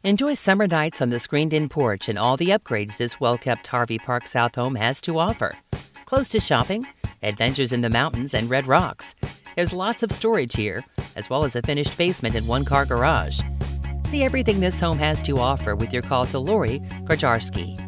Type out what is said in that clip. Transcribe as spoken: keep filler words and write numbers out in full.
Enjoy summer nights on the screened-in porch and all the upgrades this well-kept Harvey Park South home has to offer. Close to shopping, adventures in the mountains, and red rocks. There's lots of storage here, as well as a finished basement and one-car garage. See everything this home has to offer with your call to Lori Gajarsky.